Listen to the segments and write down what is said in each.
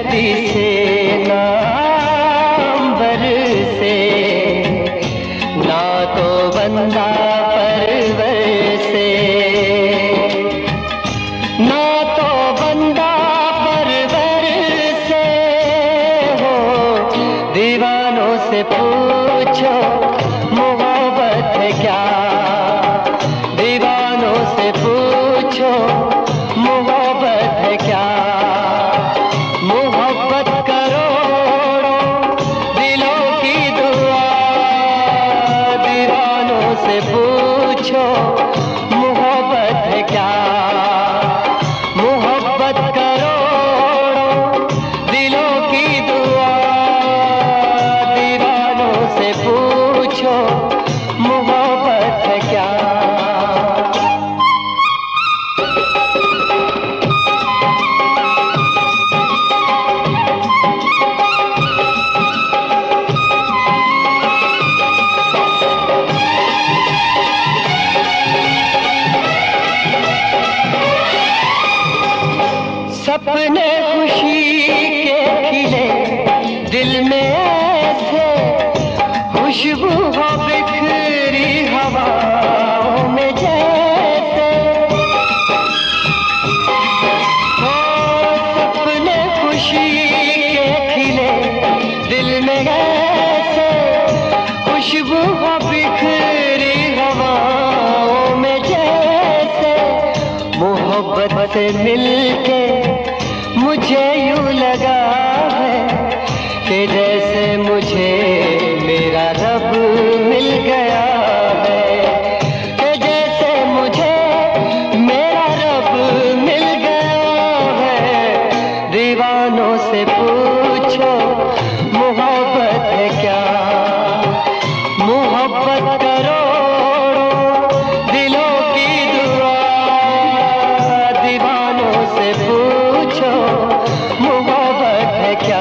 धरती से ना अंबर से, ना तो बंदा परवर से, ना तो बंदा परवर से हो। दीवानों से पूछो मोहब्बत है क्या, दीवानों से पूछो मोहब्बत है क्या। मोहब्बत करोड़ों दिलों की दुआ, दीवानों से पूछो मोहब्बत है क्या। मोहब्बत करोड़ों दिलों की दुआ, दीवानों से पूछो मोहब्बत है क्या। सपने खुशी के खिले दिल में ऐसे, खुशबू हो बिखरी हवाओं में जैसे। हो सपने खुशी के खिले दिल में ऐसे, खुशबू हो बिखरी हवाओं में जैसे। मोहब्बत से मिलके मुझे यूं लगा है कि जैसे मुझे मेरा रब मिल गया है, कि जैसे मुझे मेरा रब मिल गया है। दीवानों से पूछो मोहब्बत है क्या। मोहब्बत करोड़ों दिलों की दुआ, दीवानों से पूछो मोहब्बत है क्या।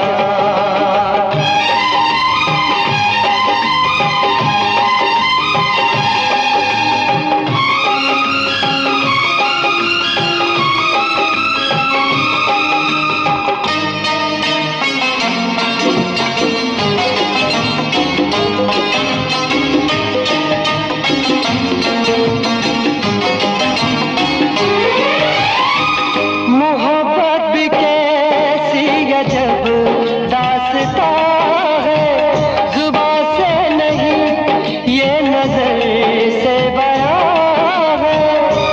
मोहब्बत भी कैसी अजब दास्तां है, जुबां से नहीं ये नजर से बयां है।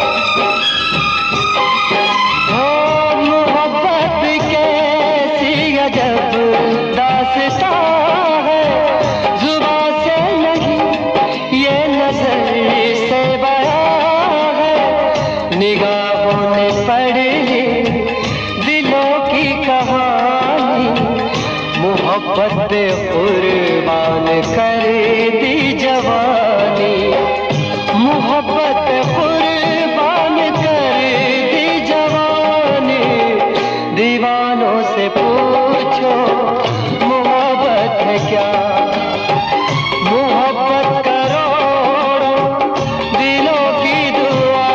हो मोहब्बत भी कैसी अजब दास्तां है, जुबां से नहीं ये नजर से बयां है। निगाहों ने पढ़ ली दिलों की कहानी, मोहब्बत पे कुर्बान कर दी जवानी। मोहब्बत पे कुर्बान कर दी जवानी। दीवानों से पूछो मोहब्बत है क्या। मोहब्बत करोड़ों दिलों की दुआ,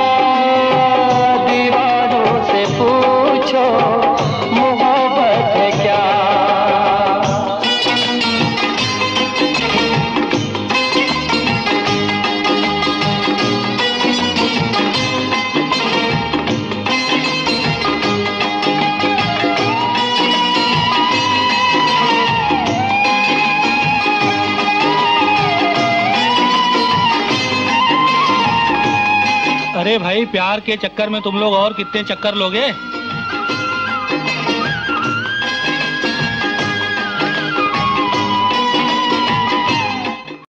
दीवानों से पूछो मोहब्बत है क्या। अरे भाई, प्यार के चक्कर में तुम लोग और कितने चक्कर लोगे।